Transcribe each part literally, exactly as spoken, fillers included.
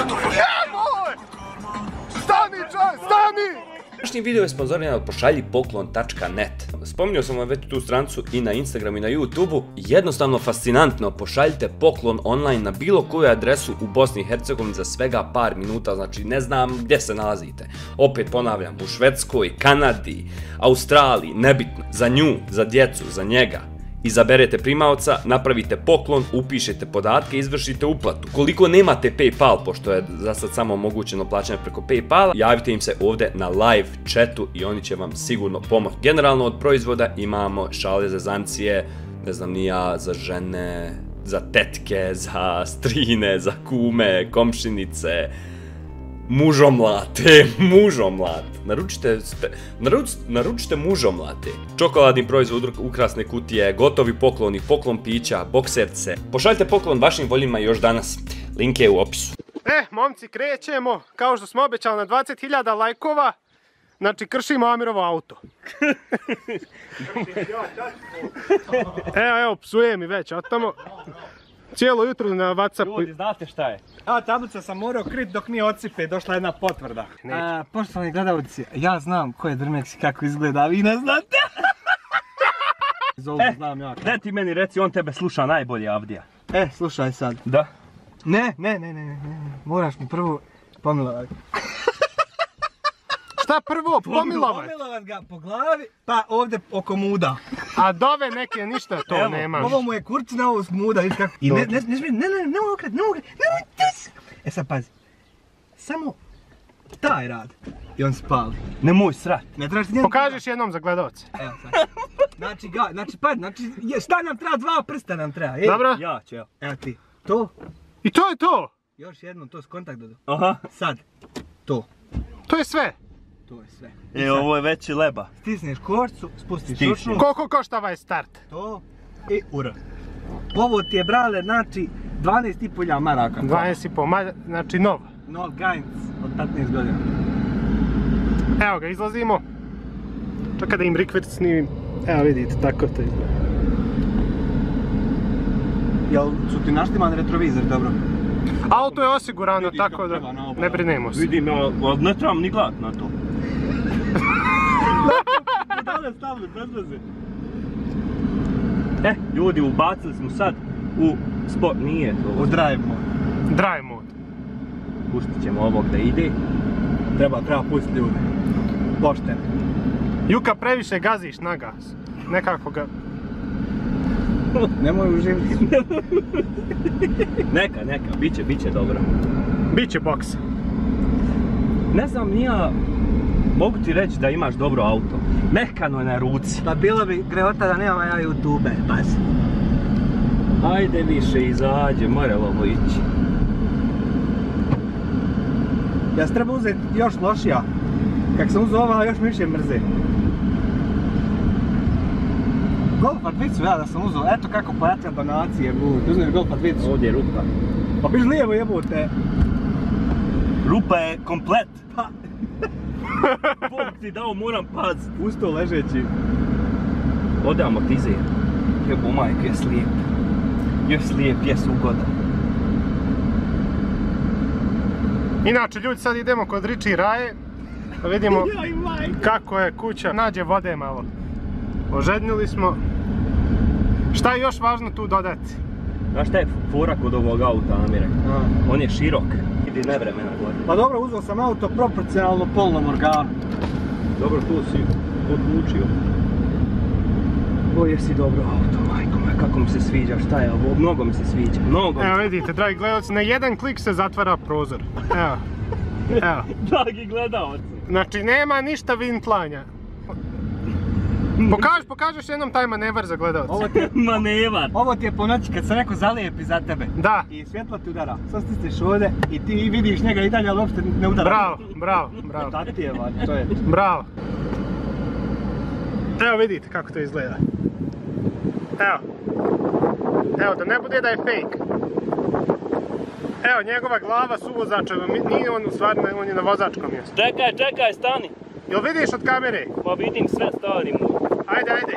Nemoj! Stani, čaj, stani! Današnji video je sponzoriran od pošalji poklon tačka net. Spominjao sam vam već tu strancu i na Instagramu i na YouTubeu. Jednostavno fascinantno, pošaljite poklon online na bilo koju adresu u Bosni i Hercegovini za svega par minuta, znači ne znam gdje se nalazite. Opet ponavljam, u Švedskoj, Kanadi, Australiji, nebitno, za nju, za djecu, za njega. Izaberete primaoca, napravite poklon, upišete podatke, izvršite uplatu. Koliko nemate PayPal, pošto je za sad samo omogućeno plaćanje preko PayPala, javite im se ovdje na live chatu i oni će vam sigurno pomoći. Generalno od proizvoda imamo šale za zancije, ne znam ni ja, za žene, za tetke, za strine, za kume, komšinice, mužomlate, mužomlat. Naručite, naruč, naručite mužomlate. Čokoladni proizvod, ukrasne kutije, gotovi pokloni, poklon pića, bokserce. Pošaljite poklon vašim voljima još danas. Link je u opisu. E, momci, krećemo. Kao što smo obećali na dvadeset hiljada lajkova. Znači, kršimo Amirovo auto. Evo, evo, psuje mi već, od tamo. Cijelo jutro na Whatsappu. Ljudi, znate šta je? A, tablica sam morao krit dok nije ocipe, došla jedna potvrda. A, poštovani gledalci, ja znam ko je Drmex i kako izgleda, a vi ne znate. Zovu, e, znam ja. Ne ti meni reci, on tebe sluša najbolje, Avdija. E, slušaj sad. Da? Ne, ne, ne, ne, ne, ne. Moraš mi prvo pomilovati. Šta prvo? Pomilovat? Pomilovat ga po glavi, pa ovdje oko muda. A dove neke ništa to evo, nemaš. Ovo mu je kurcina, ovo s muda, vidi kako. I ne, ne, ne, ne, ne, ne mogu okret, ne mogu okret, ne mogu tis. E sad pazi, samo taj rad i on spali. Nemoj srat. Ne trebaš ti njen... Pokažiš jednom za gledalce. Evo sad. Znači, ga, znači, pa, znači, šta nam treba, dva prsta nam treba. Ej, dobro. Ja ću, evo. Evo ti, to. I to je to. Još jedno, to s kontakt dodo. Aha. Sad, to. To je sve. To je sve. E, ovo je veći leba. Stisneš korcu, spustiš šušnu. Koliko košta ovaj start? To i ura. Ovo ti je, brale, znači dvanaest i pol hiljada maraka. dvanaest i pol, znači nov. Nov Gainz od petnaest godina. Evo ga, izlazimo. Čekaj da im rikvert snimim. Evo vidite, tako to izgleda. Jel su ti naštimani retrovizor, dobro? Auto je osigurano, tako da ne brinemo se. Vidim, ali ne trebam ni gledat na to. Dale stavili, bez veze. E, ljudi, ubacili smo sad u sport, nije to. U drive mode. Drive mode. Pustit ćemo ovog da ide. Treba, treba pustiti ljudi. Pošteno. Juka, previše gaziš na gas. Nekako ga... Nemoj uživiti. Neka, neka, biće, biće dobro. Biće boks. Ne znam, nija... Mogu ti reći da imaš dobro auto. Mehkano je na ruci. Pa bilo bi greota da nemam ja YouTube, pazi. Ajde više, izađe, mora ovo ići. Ja se treba uzeti još lošija. Kak sam uzeo ova, još mi više mrze. Golfa dvicu, ja da sam uzeo, eto kako pojača donacije, bu. Uzmeš golfa dvicu. Ovdje je rupa. Pa biš lijevo jebote. Rupa je komplet. Pa. Bog ti dao, moram pazit. Usto ležeći. Ode amortizir. Jebo majko, je slijep. Je slijep, je ugodan. Inače, ljudi, sad idemo kod Riči Raje. Da vidimo kako je kuća. Nađe vode malo. Ožednili smo. Šta je još važno tu dodati? Znaš šta je fora kod ovog auta, Amire? On je širok. Idi nevremena gore. Pa dobro, uzeo sam auto proporcionalno polnom organu. Dobro, tu si odlučio. O, jesi dobro auto, majko moja, kako mi se sviđa, šta je ovo? Mnogo mi se sviđa, mnogo. Evo vidite, dragi gledalci, na jedan klik se zatvara prozor. Evo. Evo. Dragi gledalci. Znači, nema ništa vintlanja. Pokaž, pokažeš jednom taj manevar za gledalce. Ovo ti je manevar. Ovo ti je po noći kad se neko zalijepi za tebe. Da. I svjetlo ti udara. Sad stisneš ovdje i ti vidiš njega i dalje, ali uopšte ne udara. Bravo, bravo, bravo. Tako ti je, vadi, to je. Bravo. Evo vidite kako to izgleda. Evo. Evo, da ne bude da je fake. Evo, njegova glava su vozačeva, nije on u stvari, on je na vozačkom mjestu. Čekaj, čekaj, stani. Jel vidiš od kamere? Pa vidim sve, stari mu. Ajde, ajde.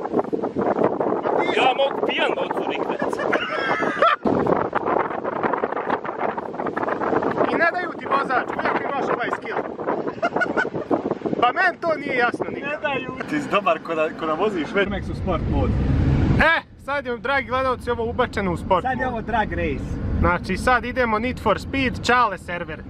Ja mogu pijan da odsuri kvec. I ne vozač, kako imaš ovaj skill? Pa meni to nije jasno nikad. Ne daju. Ti si dobar ko da, ko da voziš već. Mek su sport mod. E, sad je, dragi gledalci, ovo ubačeno u sport mod. Sad je ovo drag race. Znači, sad idemo Need for Speed, Čale server.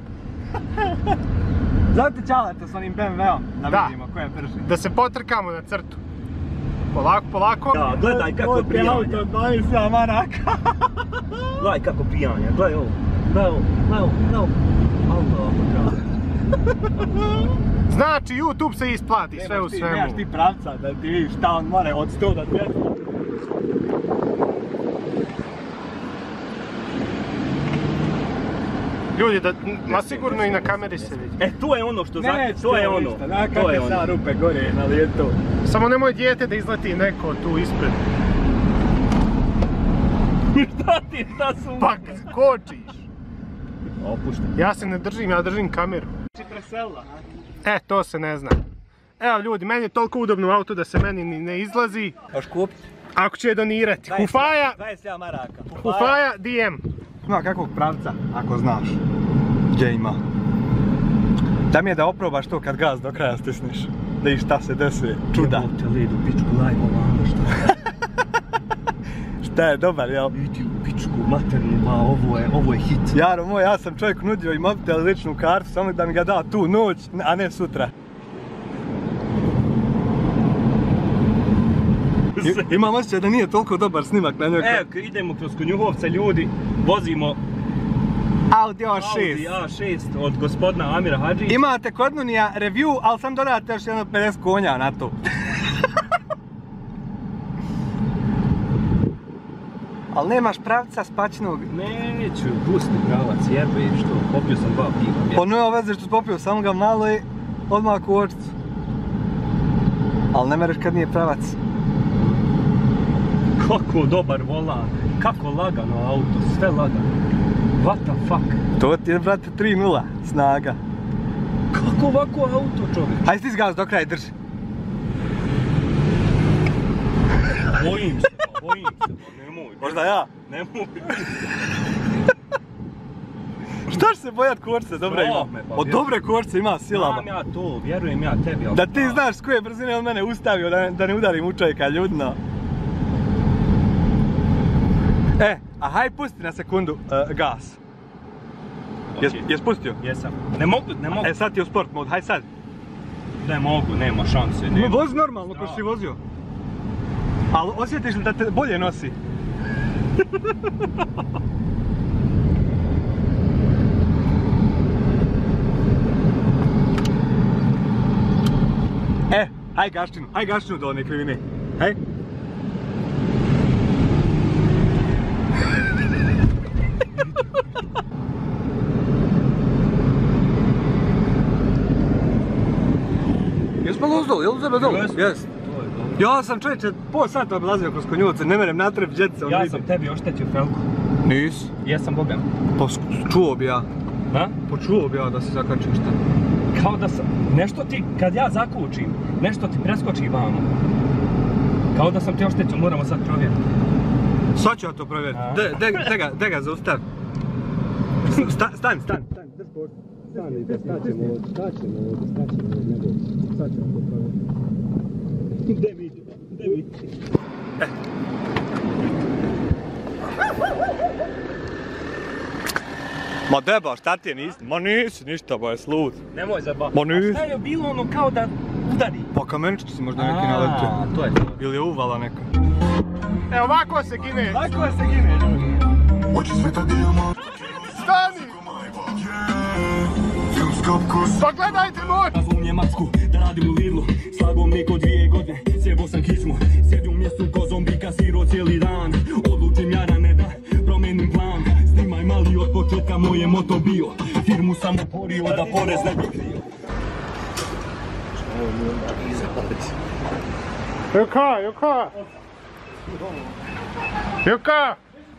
Zovite Čaleta s onim B M W-om, da, Da. vidimo ko je brži. Da se potrkamo na crtu. Polako, polako. Da, gledaj kako pijanja. Auto, dvadeset sedam maraka. Gledaj kako pijanja, gledaj ovo. Gledaj ovo, gledaj ovo, gledaj ovo. Allah, Znači, YouTube se isplati, sve u svemu. Nemaš ti pravca da ti vidiš šta on more od sto do dvjesto. Ljudi, da, ma sigurno i na kameri se vidi. E, to je ono što Ne, znači, to je ono. Na To je kakve ono. sa rupe gore na lijetu. Samo nemoj dijete da izleti neko tu ispred. Šta ti, šta su? Pa kočiš. Opuštaj. Ja se ne držim, ja držim kameru. Či presela. E, to se ne zna. Evo ljudi, meni je toliko udobno u auto da se meni ni ne izlazi. Hoš kupiti? Ako će je donirati. Hufaja, dvadeset sedam maraka. Hufaja D M. Ima kakvog pravca, ako znaš. Gdje ima? Da mi je da oprobaš to kad gaz do kraja stisneš. Da i šta se desi, čuda. Jebog te lidu, pičku, live ovamo, šta? Šta je dobar, jel? Idi u pičku, materinu, ma ovo je, ovo je hit. Jaro moj, ja sam čovjek nudio i mobitel i ličnu kartu, samo da mi ga da tu noć, a ne sutra. I, imam osjećaj da nije toliko dobar snimak na njoj. Evo, idemo kroz Konjuhovca, ljudi, vozimo Audi A šest. Audi A šest od gospodina Amira Hadžića. Imate kod Nunija review, ali sam dodate još jedno pedeset konja na to. Ali nemaš pravca spačnog. Neću, pusti pravac, jebe što, popio sam dva piva. Pa nema veze što si popio, samo ga malo i odmah u očicu. Ali ne mereš kad nije pravac. Kako dobar volan, kako lagano auto, sve lagano. What the fuck? To ti je, brate, tri nula snaga. Kako ovako auto, čovjek? Hajde stis gaz do kraja i drži. Bojim se, pa, bojim se, pa, nemoj. Možda ja? Nemoj. Šta će se bojat kočce, dobre Strah ima. me, pa, Od vjerujem. dobre kočce ima silama. Znam ja to, vjerujem ja tebi, ali... Da ti znaš s koje brzine on mene ustavio, da ne, da ne udarim u čovjeka, ljudno. E, a haj pusti na sekundu uh, gas. Jes, Okej. jes pustio? Jesam. Ne mogu, ne mogu. E sad ti je u sport mod, haj sad. Ne mogu, nema šanse, nema. Vozi normalno ko što si vozio. Ali osjetiš li da te bolje nosi? E, haj gaščinu, haj gaščinu do one krivine. Haj. Jesmo li uzdol, jel u tebe dol? Jesmo. Jes. To je dobro. Ja sam čovječe pol sata oblazio kroz Konjuvce, ne merem natreb džedice. Ja sam tebi oštetio felku. Nis. Jesam bogan. Pa čuo bi ja. Ha? Pa čuo bi ja da si zakačio šta. Kao da sam, nešto ti, kad ja zakučim, nešto ti preskoči vamo. Kao da sam te oštetio, moramo sad provjeriti. Sad ću ja to provjeriti. A? De, de, de ga, de ga zaustavi. Sta, stani, stani. Stani, drž bord. Stani, da staćemo ovdje, staćemo ovdje, staćemo ovdje, nego, sad ćemo to provjeriti. Gde mi ide, gde mi ide? Ma deba, šta ti je nisi? Ma nisi ništa, ba je slud. Nemoj zaba. Ma nisi. A šta je bilo ono kao da udari? Pa kamenčić si možda neki naletio. A, to je to. Ili je uvala neka. E, ovako se gine. Tako se gine, ljudi. Stani! Pa gledajte moj! Nazvom Njemačku, da radim u Lidlu. Slago mliko dvije godine, sjebo sam kičmu. Sjedi u mjestu ko zombi, kasiro cijeli dan. Odlučim jarane da promenim plan. Snimaj mali od početka, moje moto bio. Firmu sam oporio da porez ne bi krio. Joka, Joka! Joka!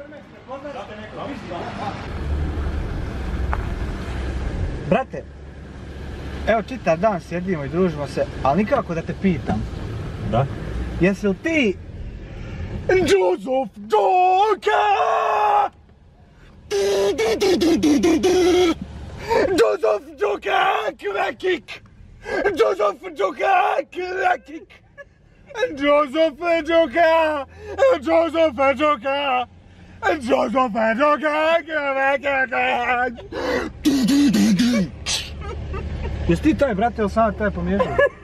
Brate, evo čitav dan sjedimo i družimo se, ali nikako da te pitam. Da? Jesi li ti Joseph Joker? Joseph Joseph Joker Krakik! Joseph Joker Krakik! Joseph Joker! Joseph Joker! Joseph Joker Krakik! Jesi ti taj, brate, ili sam taj pomiješao?